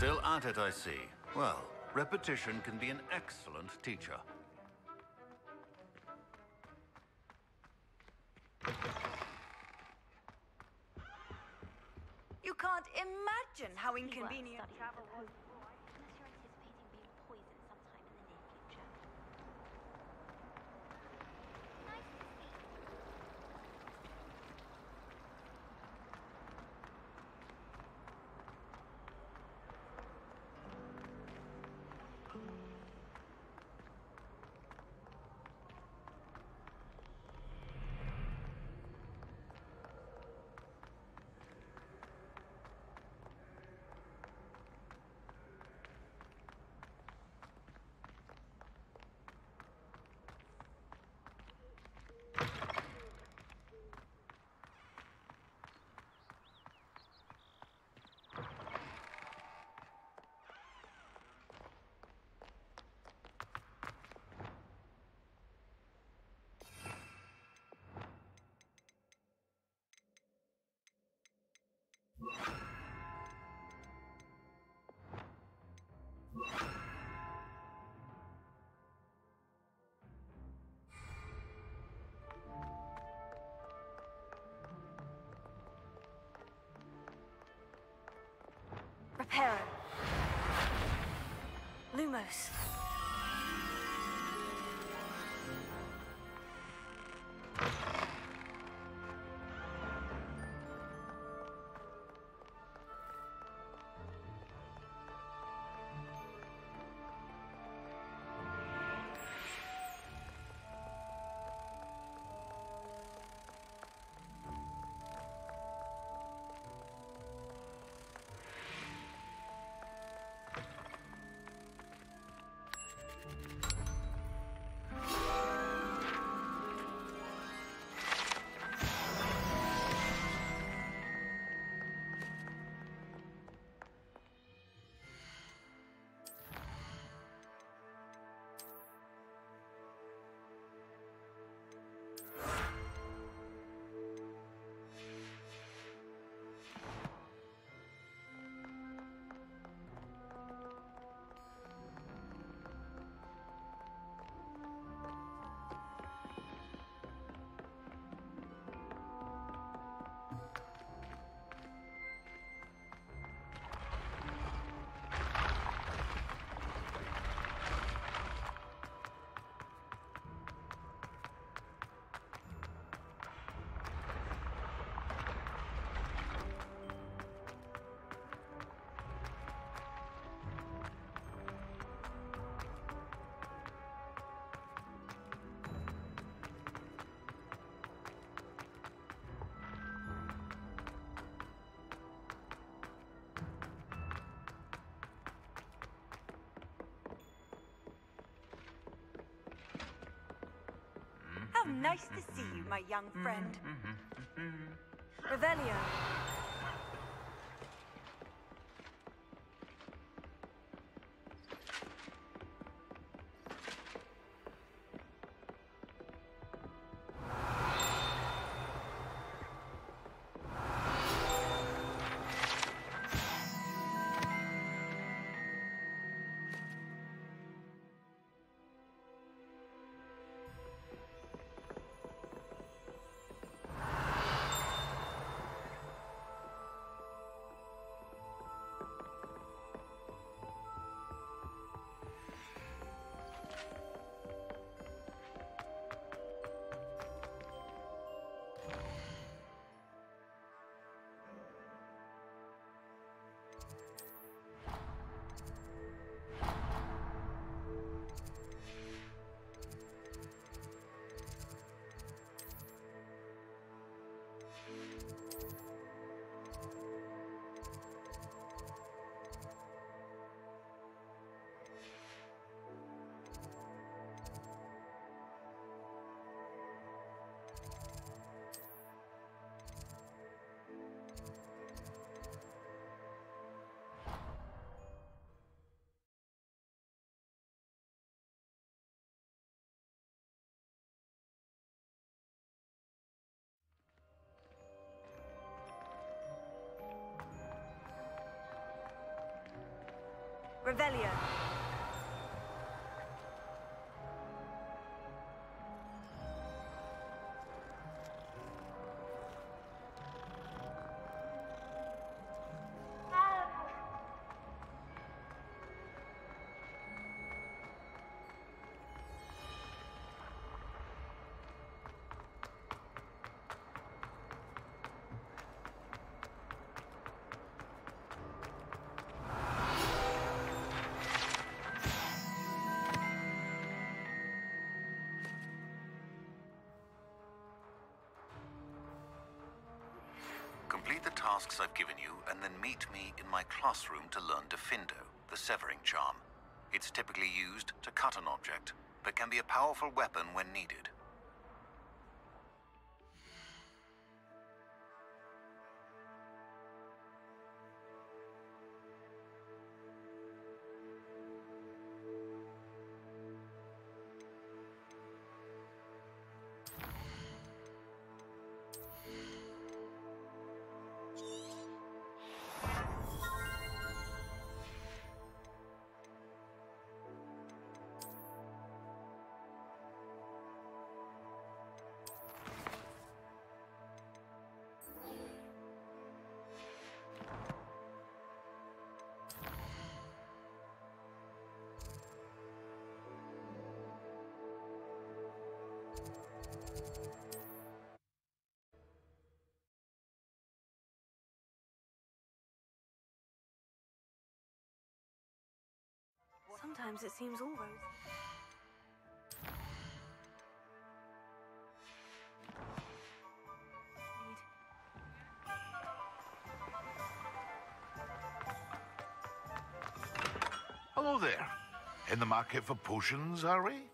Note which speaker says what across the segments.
Speaker 1: Still at it, I see. Well, repetition can be an excellent teacher.
Speaker 2: You can't imagine how inconvenient travel was.
Speaker 3: Unless you're anticipating being poisoned sometime in the near future. Nice to see you.
Speaker 2: Reparo. Lumos. How nice to see you, my young friend. Revelio. Revelio.
Speaker 1: Complete the tasks I've given you, and then meet me in my classroom to learn Defindo, the severing charm. It's typically used to cut an object, but can be a powerful weapon when needed.
Speaker 2: Sometimes it seems all rose.
Speaker 4: Hello there. In the market for potions, are we?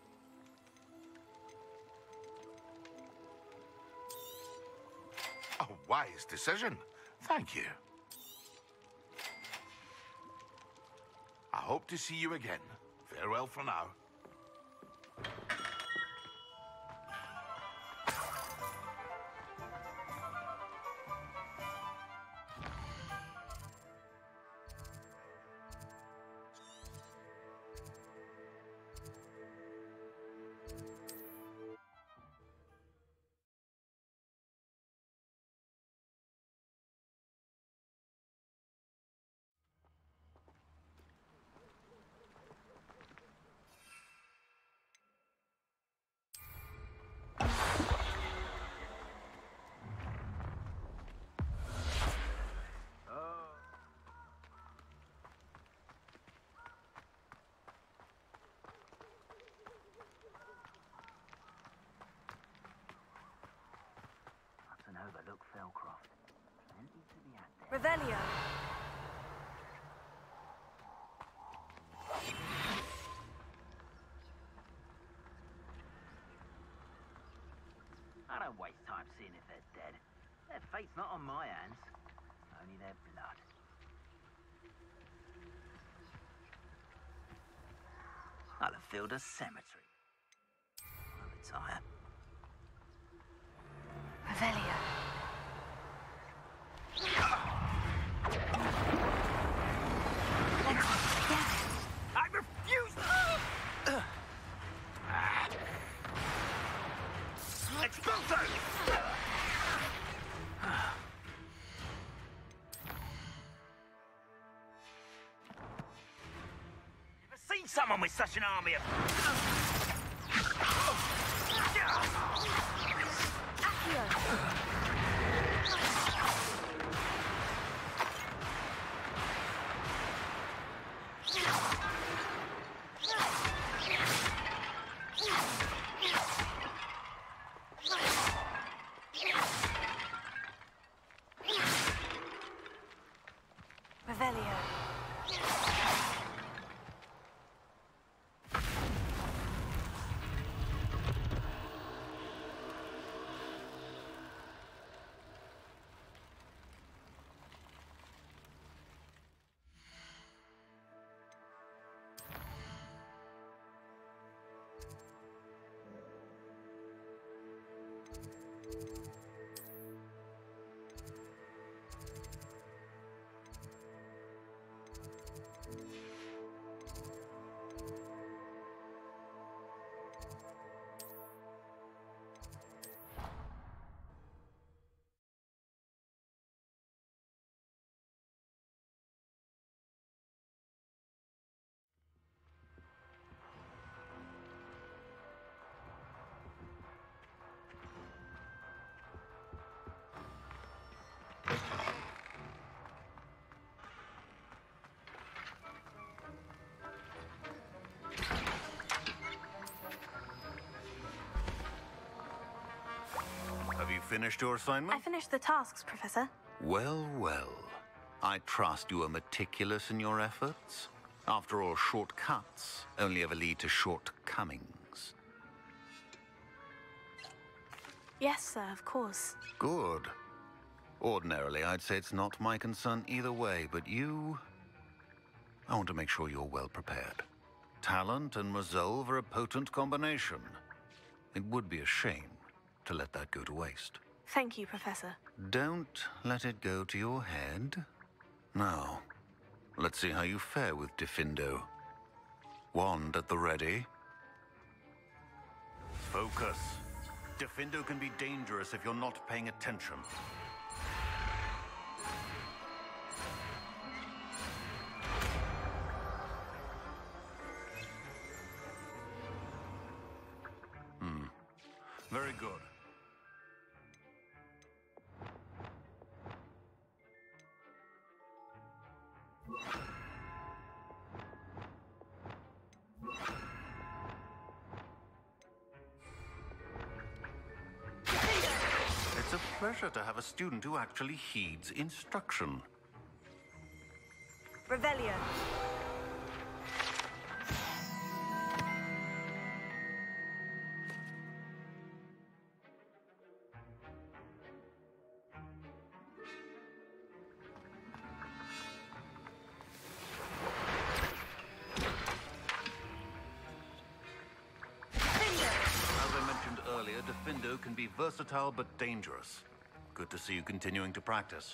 Speaker 4: A wise decision. Thank you. I hope to see you again. Farewell for now.
Speaker 5: Overlook Felcroft. Plenty to be had there.
Speaker 2: Revelio.
Speaker 5: I don't waste time seeing if they're dead. Their fate's not on my hands. Only their blood. I'll have filled a cemetery. I'll retire.
Speaker 2: Revelio.
Speaker 5: I refuse! Expulso! Ever seen someone with such an army of...
Speaker 2: Revelio.
Speaker 1: finished your assignment?
Speaker 6: I finished the tasks, Professor.
Speaker 1: Well, well. I trust you are meticulous in your efforts. After all, shortcuts only ever lead to shortcomings.
Speaker 6: Yes, sir, of course.
Speaker 1: Good. Ordinarily, I'd say it's not my concern either way, but you... I want to make sure you're well prepared. Talent and resolve are a potent combination. It would be a shame to let that go to waste.
Speaker 6: Thank you, Professor.
Speaker 1: Don't let it go to your head. Now, let's see how you fare with Diffindo. Wand at the ready. Focus. Diffindo can be dangerous if you're not paying attention. Very good. It's a pleasure to have a student who actually heeds instruction.
Speaker 2: Revelio.
Speaker 1: Diffindo can be versatile but dangerous. Good to see you continuing to practice.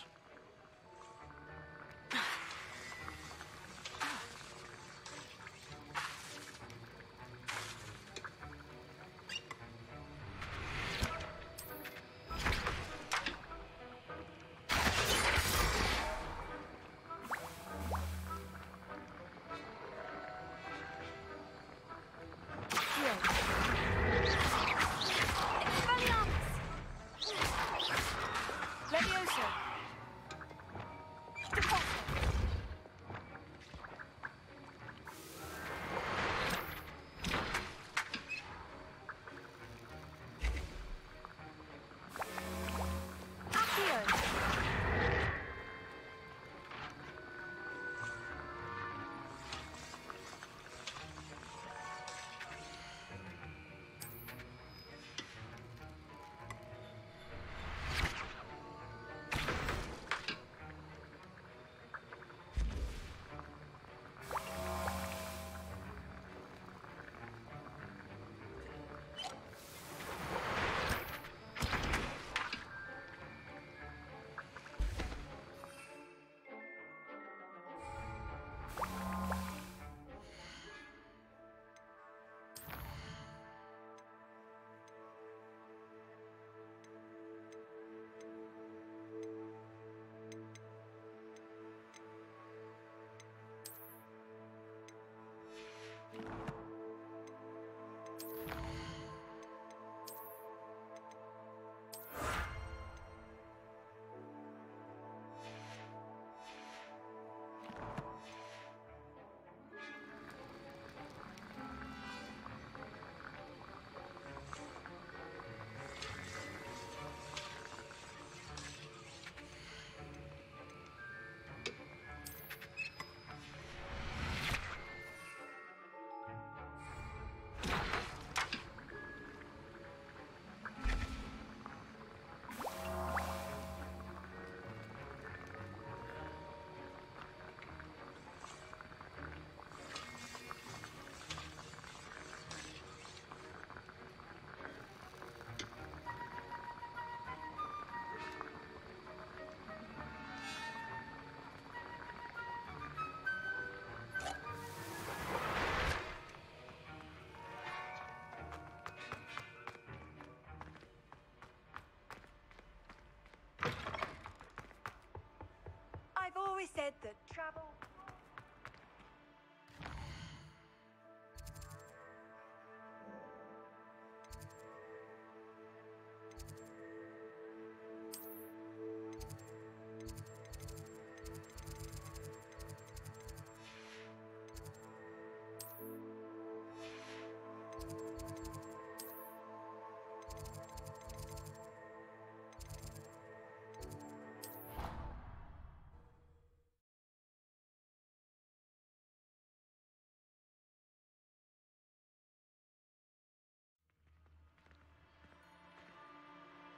Speaker 2: I've always said that travel...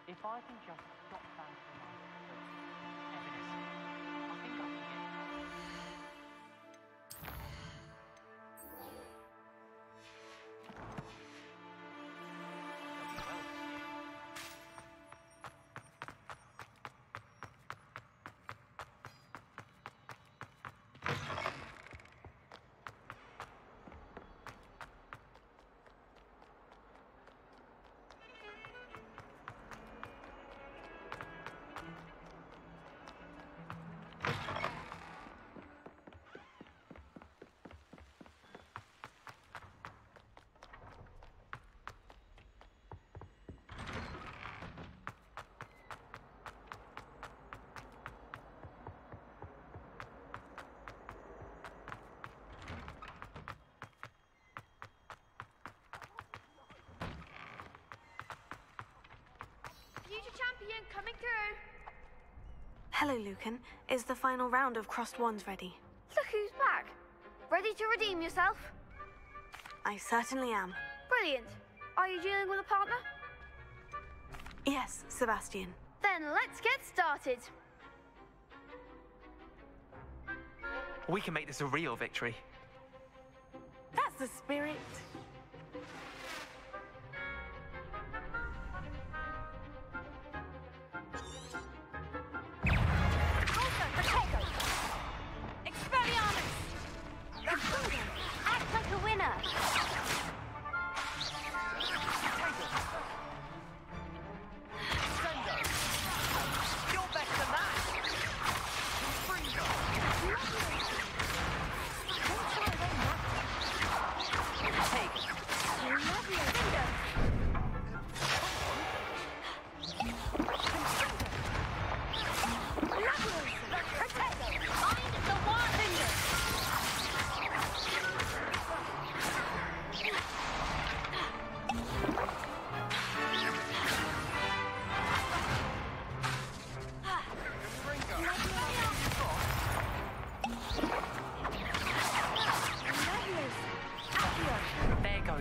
Speaker 7: If I can just stop bouncing on evidence, I think I can get
Speaker 2: Future champion coming through.
Speaker 6: Hello, Lucan. Is the final round of crossed wands ready?
Speaker 2: Look who's back. Ready to redeem yourself?
Speaker 6: I certainly am.
Speaker 2: Brilliant. Are you dealing with a partner?
Speaker 6: Yes, Sebastian.
Speaker 2: Then let's get started.
Speaker 7: We can make this a real victory.
Speaker 6: That's the spirit.
Speaker 3: Act like a winner.
Speaker 5: You're better than that.
Speaker 7: There goes.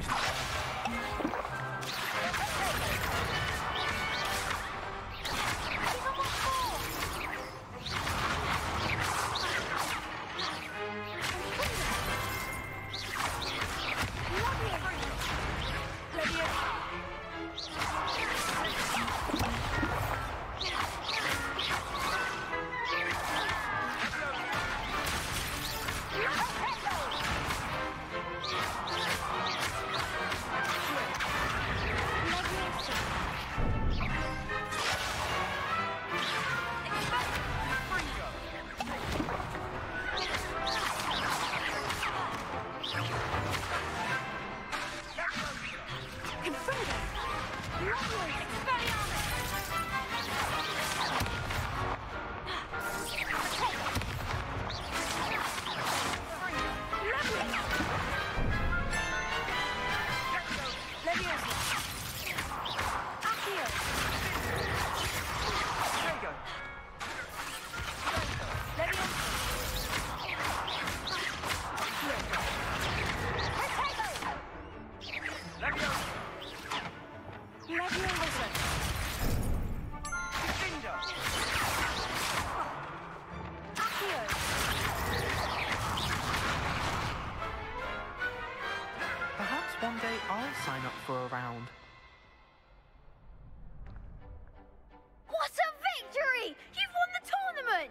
Speaker 7: One day I'll sign up for a round.
Speaker 2: What a victory! You've won the tournament!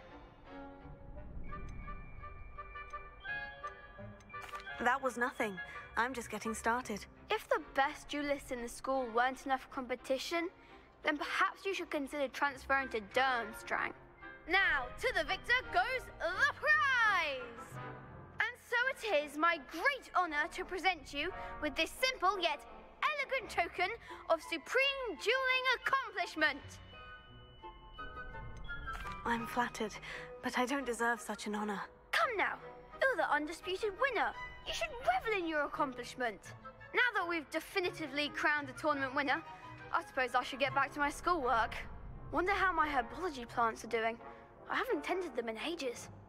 Speaker 6: That was nothing. I'm just getting started.
Speaker 2: If the best duelists in the school weren't enough competition, then perhaps you should consider transferring to Durmstrang. Now, to the victor goes the prize! And so it is my great honor to present you with this simple yet elegant token of supreme dueling accomplishment.
Speaker 6: I'm flattered, but I don't deserve such an honor.
Speaker 2: Come now, you're the undisputed winner. You should revel in your accomplishment. Now that we've definitively crowned the tournament winner, I suppose I should get back to my schoolwork. Wonder how my herbology plants are doing. I haven't tended them in ages.